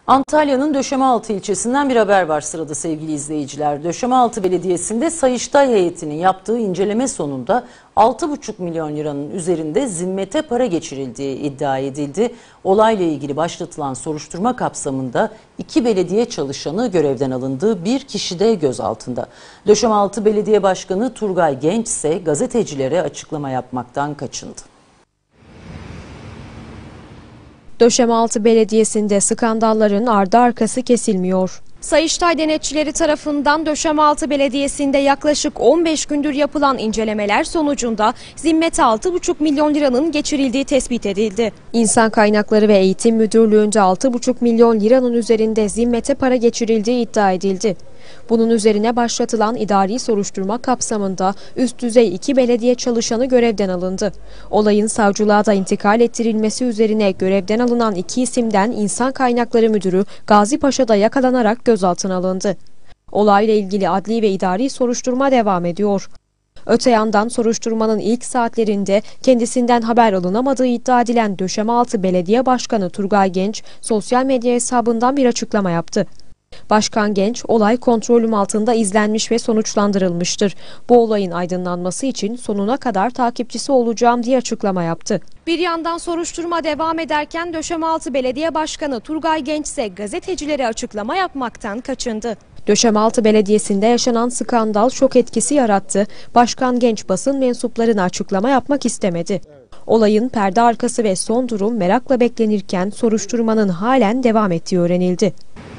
Antalya'nın Döşemealtı ilçesinden bir haber var sırada sevgili izleyiciler. Döşemealtı Belediyesi'nde Sayıştay heyetinin yaptığı inceleme sonunda 6,5 milyon liranın üzerinde zimmete para geçirildiği iddia edildi. Olayla ilgili başlatılan soruşturma kapsamında 2 belediye çalışanı görevden alındı, bir kişi de gözaltında. Döşemealtı Belediye Başkanı Turgay Genç ise gazetecilere açıklama yapmaktan kaçındı. Döşemealtı Belediyesi'nde skandalların ardı arkası kesilmiyor. Sayıştay denetçileri tarafından Döşemealtı Belediyesi'nde yaklaşık 15 gündür yapılan incelemeler sonucunda zimmete 6,5 milyon liranın geçirildiği tespit edildi. İnsan Kaynakları ve Eğitim Müdürlüğü'nde 6,5 milyon liranın üzerinde zimmete para geçirildiği iddia edildi. Bunun üzerine başlatılan idari soruşturma kapsamında üst düzey 2 belediye çalışanı görevden alındı. Olayın savcılığa da intikal ettirilmesi üzerine görevden alınan 2 isimden İnsan Kaynakları Müdürü Gazi Paşa'da yakalanarak gözaltına alındı. Olayla ilgili adli ve idari soruşturma devam ediyor. Öte yandan soruşturmanın ilk saatlerinde kendisinden haber alınamadığı iddia edilen Döşemealtı Belediye Başkanı Turgay Genç sosyal medya hesabından bir açıklama yaptı. Başkan Genç, olay kontrolüm altında izlenmiş ve sonuçlandırılmıştır. Bu olayın aydınlanması için sonuna kadar takipçisi olacağım diye açıklama yaptı. Bir yandan soruşturma devam ederken Döşemealtı Belediye Başkanı Turgay Genç ise gazetecilere açıklama yapmaktan kaçındı. Döşemealtı Belediyesi'nde yaşanan skandal şok etkisi yarattı. Başkan Genç basın mensuplarına açıklama yapmak istemedi. Olayın perde arkası ve son durum merakla beklenirken soruşturmanın halen devam ettiği öğrenildi.